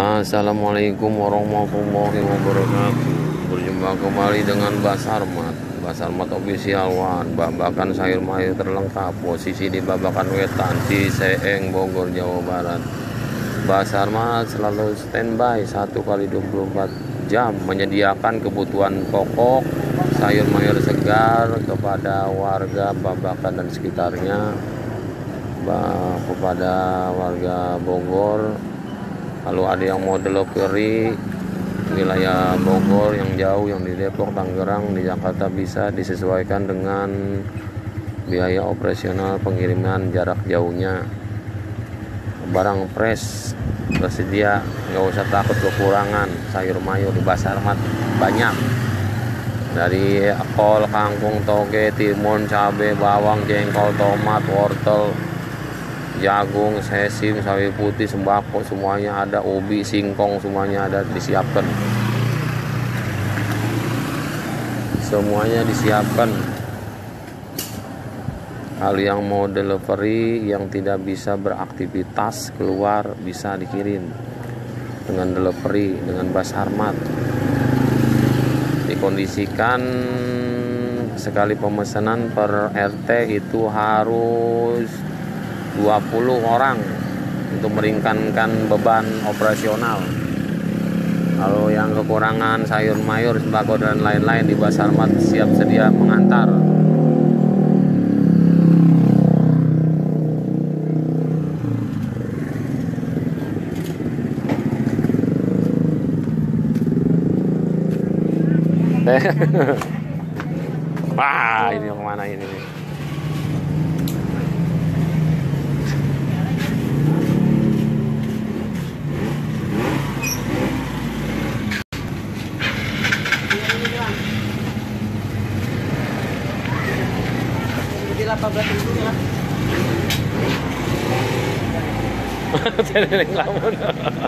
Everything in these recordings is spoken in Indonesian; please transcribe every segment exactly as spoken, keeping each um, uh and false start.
Assalamualaikum warahmatullahi wabarakatuh. Berjumpa kembali dengan Mbak Sarmat, Mbak Sarmat Official One. Babakan sayur mayur terlengkap, posisi di Babakan Wetan, Ciseeng, Bogor, Jawa Barat. Mbak Sarmat selalu standby satu kali dua puluh empat jam menyediakan kebutuhan pokok sayur mayur segar kepada warga Babakan dan sekitarnya, bah, kepada warga Bogor. Lalu ada yang mau delivery wilayah Bogor yang jauh, yang di Depok, Tangerang, di Jakarta, bisa disesuaikan dengan biaya operasional pengiriman jarak jauhnya. Barang fresh tersedia, nggak usah takut kekurangan. Sayur mayur di Mbak Sarmat banyak, dari kol, kangkung, toge, timun, cabai, bawang, jengkol, tomat, wortel, jagung, sesim, sawi putih, sembako, semuanya ada. Ubi, singkong, semuanya ada, disiapkan. Semuanya disiapkan. Hal yang mau delivery, yang tidak bisa beraktivitas keluar, bisa dikirim dengan delivery dengan Mbak Sarmat. Dikondisikan sekali pemesanan per R T itu harus dua puluh orang untuk meringankan beban operasional. Kalau yang kekurangan sayur mayur, sembako dan lain-lain, di Mbak Sarmat siap sedia mengantar. Wah, ini yang kemana ini nih? delapan belas ribu ya. Jadi lamun.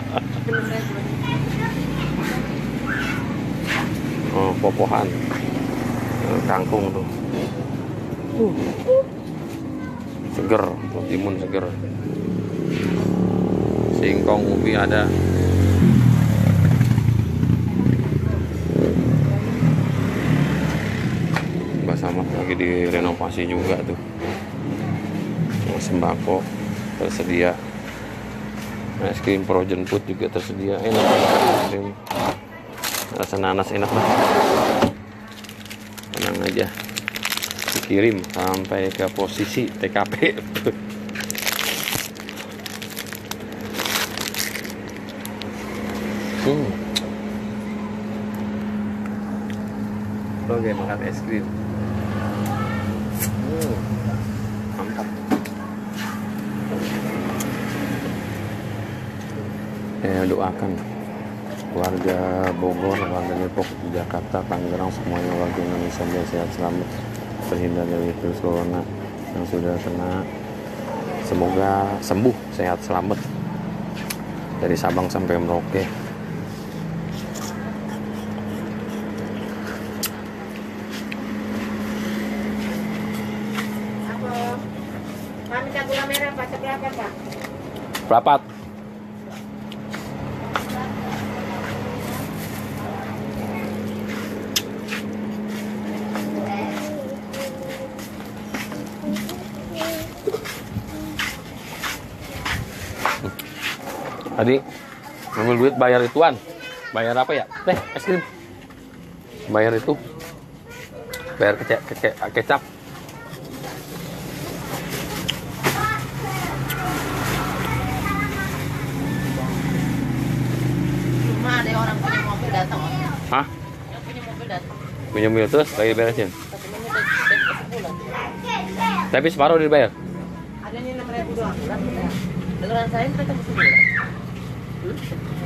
Oh, popohan. Kangkung tuh. Uh. Seger, tuh timun seger. Singkong, ubi ada. Mbak Sarmat lagi direnovasi juga tuh. Sembako tersedia, es krim frozen food juga tersedia. Enak es krim rasa nanas, enak banget. Tenang aja, dikirim sampai ke posisi T K P. hmm. Oke, makan es krim. Hmm. Mantap. Eh, doakan warga Bogor, warga Depok, Jakarta, Tangerang, semuanya warga Indonesia biar sehat selamat, terhindar dari virus corona yang sudah kena. Semoga sembuh, sehat selamat dari Sabang sampai Merauke. Minta gula merah Pak, berapa Pak? Berapa? Tadi ngambil duit, bayar ituan. Bayar apa ya? Teh, es krim. Bayar itu. Bayar kece kece kecap. Cuma ada orang punya mobil datang. Hah? Yang punya mobil datang. Punya mobil terus lagi beresin. Katanya udah udah sebulan. Tapi separuh dibayar. Ada nih enam ribu doang. Dengeran saya kita ketemu sebulan. Hmm?